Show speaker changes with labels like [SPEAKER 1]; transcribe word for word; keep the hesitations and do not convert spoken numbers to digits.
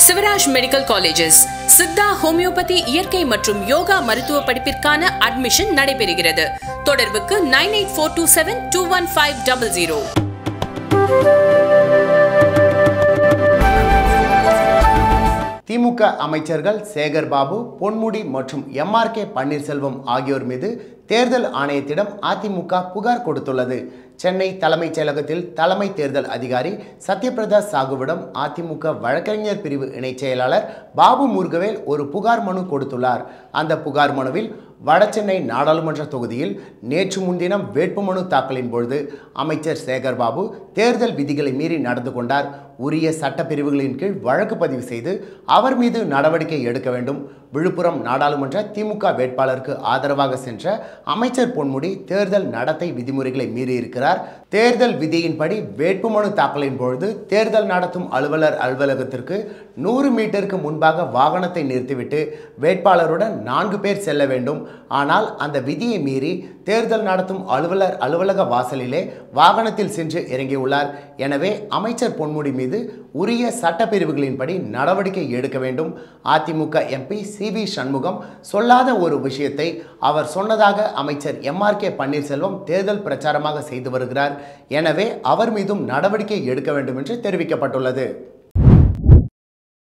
[SPEAKER 1] Shivraj medical colleges Siddha homeopathy இயற்கை மற்றும் யோகா மருத்துவ படிப்பிற்கான அட்மிஷன் நடைபெறுகிறது. தொடர்புக்கு nine eight four two seven two one five double zero.
[SPEAKER 2] DMK அமைச்சர்கள் சேகர் பாபு, பொன்முடி மற்றும் எம் ஆர் கே பன்னீர்செல்வம் ஆகியோர் மீது தேர்தல் ஆணையத்திடம் அதிமுக புகார் கொடுத்துள்ளது. சென்னை தலைமைச் செயலகத்தில் தலைமை தேர்தல் அதிகாரி சத்யபிரதா சாகுவிடம் அதிமுக வழக்கறிஞர் பிரிவு இணைச் செயலாளர் பாபு முருகவேல் ஒரு புகார் மனு கொடுத்துள்ளார். அந்த புகார் மனுவில் வடசென்னை நாடாளுமன்ற தொகுதியில் நேற்று முன்தினம் வேட்புமனு தாக்கலின் பொழுது அமைச்சர் சேகர் பாபு தேர்தல் விதிகளை மீறி நடந்து கொண்டார். உரிய சட்டப்பிரிவுகளின் கீழ் வழக்கு பதிவு செய்து அவர் மீது நடவடிக்கை எடுக்க வேண்டும். விழுப்புரம் நாடாளுமன்ற திமுக வேட்பாளருக்கு ஆதரவாக சென்ற அமைச்சர் பொன்முடி தேர்தல் நடத்தை விதிமுறைகளை மீறியிருக்கிறார். தேர்தல் விதியின்படி வேட்புமனு தாக்கலின் பொழுது தேர்தல் நடத்தும் அலுவலர் அலுவலகத்திற்கு நூறு மீட்டருக்கு முன்பாக வாகனத்தை நிறுத்திவிட்டு வேட்பாளருடன் நான்கு பேர் செல்ல வேண்டும். ஆனால் அந்த விதியை மீறி தேர்தல் நடத்தும் அலுவலர் அலுவலக வாசலிலே வாகனத்தில் சென்று இறங்கியுள்ளார். எனவே அமைச்சர் பொன்முடி மீது உரிய சட்டப்பிரிவுகளின்படி நடவடிக்கை எடுக்க வேண்டும். AIADMK MP C V Shanmugam சொல்லாத ஒரு விஷயத்தை அவர் சொன்னதாக அமைச்சர் எம் ஆர் கே பன்னீர்செல்வம் தேர்தல் பிரச்சாரமாக செய்து வருகிறார். எனவே அவர் மீதும் நடவடிக்கை எடுக்க வேண்டும் என்று தெரிவிக்கப்பட்டுள்ளது.